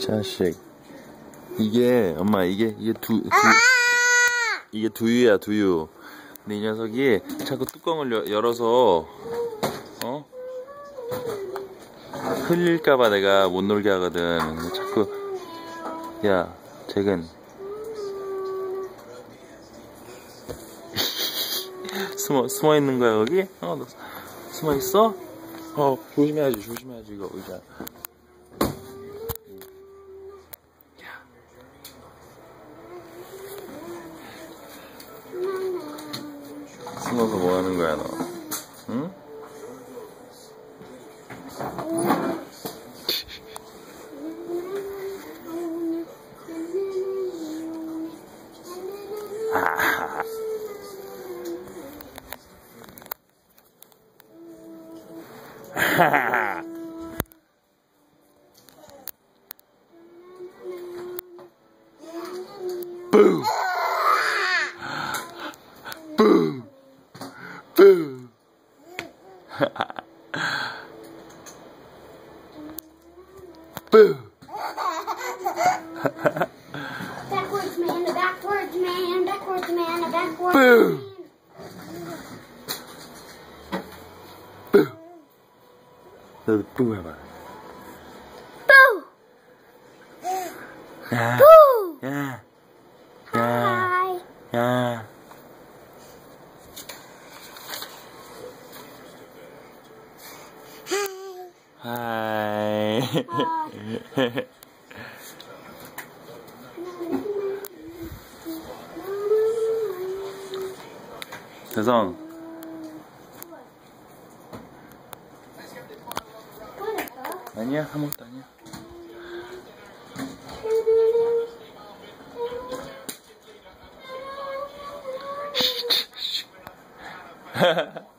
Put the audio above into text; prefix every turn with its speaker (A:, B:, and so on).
A: 자식. 이게, 엄마, 이게 두유야, 두유. 근데 이 녀석이 자꾸 뚜껑을 열어서, 흘릴까봐 내가 못 놀게 하거든. 자꾸, 야, 잭은. 숨어 있는 거야, 여기? 너 숨어 있어? 조심해야지, 이거, 의자. 숨어서 뭐 하는 거야, 너? 응? 하하하. 뿌! 뿌! 뿌! 뿌!
B: Backwards man, backwards man, backwards man, backwards
A: 뿌! 뿌! 너도 뿌 해봐.
B: Boo!
A: 야,
B: Boo!
A: 야,
B: Hi!
A: 야. 하이. 대성. 아니야, 아무것도 아니야.